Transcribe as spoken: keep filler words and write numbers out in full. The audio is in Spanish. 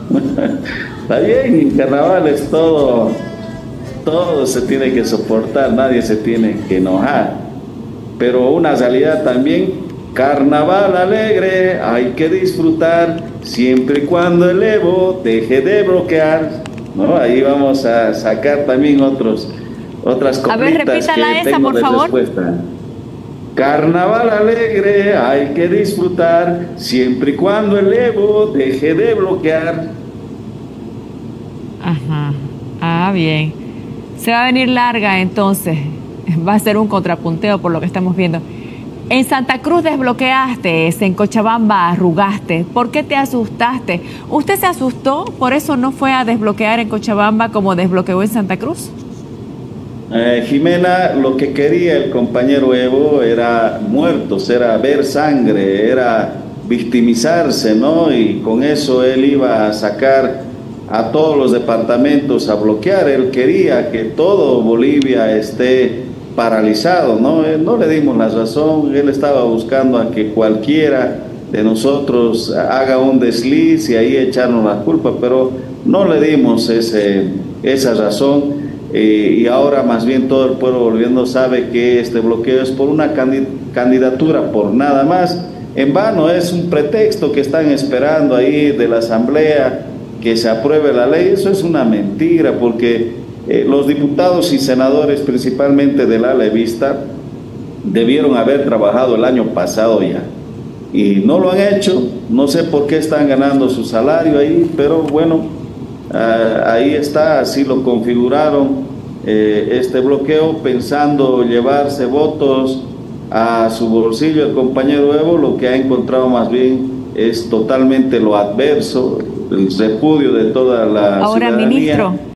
Está bien, en carnaval es todo, todo se tiene que soportar, nadie se tiene que enojar. Pero una realidad también, carnaval alegre, hay que disfrutar siempre y cuando el Evo deje de bloquear, ¿no? Ahí vamos a sacar también otros, otras A ver, coplitas repítala que esa, tengo por de favor. respuesta. Carnaval alegre, hay que disfrutar siempre y cuando el Evo deje de bloquear. Ajá. Ah, bien. Se va a venir larga entonces. Va a ser un contrapunteo por lo que estamos viendo. En Santa Cruz desbloqueaste, en Cochabamba arrugaste. ¿Por qué te asustaste? ¿Usted se asustó? ¿Por eso no fue a desbloquear en Cochabamba como desbloqueó en Santa Cruz? Eh, Jimena, lo que quería el compañero Evo era muertos, era ver sangre, era victimizarse, ¿no? Y con eso él iba a sacar a todos los departamentos a bloquear. Él quería que todo Bolivia esté paralizado, ¿no? Eh, no le dimos la razón, él estaba buscando a que cualquiera de nosotros haga un desliz y ahí echarnos la culpa, pero no le dimos ese, esa razón. Eh, y ahora más bien todo el pueblo boliviano sabe que este bloqueo es por una candid candidatura, por nada más. En vano, es un pretexto que están esperando ahí de la asamblea que se apruebe la ley. Eso es una mentira, porque eh, los diputados y senadores, principalmente del ala evista, debieron haber trabajado el año pasado ya y no lo han hecho. No sé por qué están ganando su salario ahí, pero bueno, Uh, ahí está, así lo configuraron, eh, este bloqueo, pensando llevarse votos a su bolsillo. El compañero Evo lo que ha encontrado más bien es totalmente lo adverso, el repudio de toda la Ahora, ciudadanía. ministro.